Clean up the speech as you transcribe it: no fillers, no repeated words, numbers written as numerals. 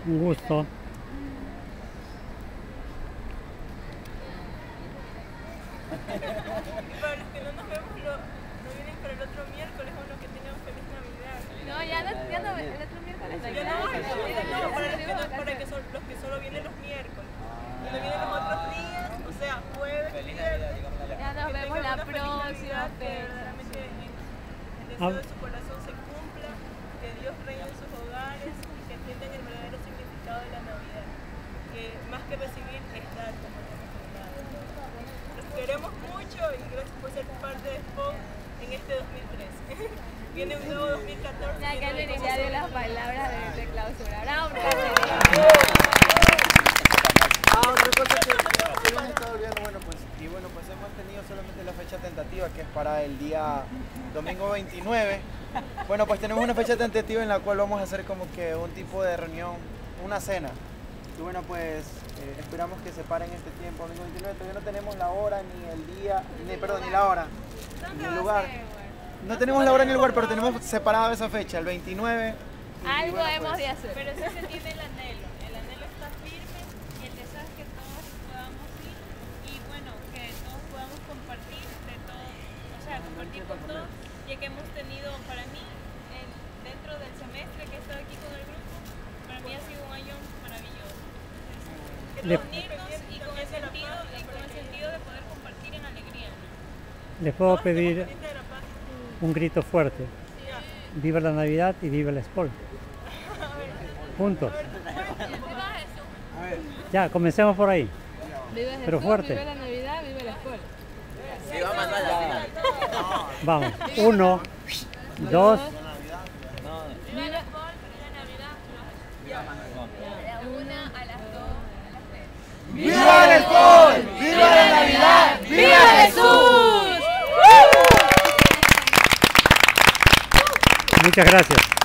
Un gusto. Y para los que no nos vemos, no vienen para el otro miércoles, bueno, que tengan feliz Navidad. No, ya no, el otro miércoles. Ya no, los que solo vienen los miércoles. Y no vienen los otros días, o sea, jueves, viernes. Ya nos vemos la próxima Que verdaderamente el deseo de su corazón se cumpla, que Dios reine en sus hogares y que entiendan el verdadero significado de la Navidad. Que más que recibir es dar, como lo hemos hablado. Los queremos mucho y gracias por ser parte de SPOW en este 2013. Viene un nuevo 2014. Ya que Catherine ya dio las palabras de clausura. Bravo, Otra cosa que me he estado olvidando, bueno, pues hemos tenido solamente la fecha tentativa, que es para el día domingo 29. Bueno, pues tenemos una fecha tentativa en la cual vamos a hacer como que un tipo de reunión, una cena. Y bueno, pues esperamos que se paren este tiempo, domingo 29. Todavía no tenemos la hora, ni el día, ni la hora, ni el lugar. No tenemos la hora ni el lugar, pero tenemos separada esa fecha, el 29. Algo bueno, hemos pues, de hacer. Pero sí se tiene el anhelo está firme y el deseo es que todos podamos ir y bueno, que todos podamos compartir de todo, o sea, compartir con todos, ya que hemos tenido para mí, dentro del semestre que he estado aquí con el grupo, para mí ha sido un año maravilloso. Reunirnos y con el sentido de poder compartir en alegría. Les puedo pedir un grito fuerte. Viva la Navidad y viva la SPOW. Juntos. Ya, comencemos por ahí. Viva Jesús, Pero fuerte. viva la Navidad, viva la escuela. Sí, vamos a mandar. Vamos. 1, 2. Viva la SPOW, viva Navidad, a la 1, a las 2, a las 3. ¡Viva el SPOW! ¡Viva la Navidad! ¡Viva Jesús! Muchas gracias.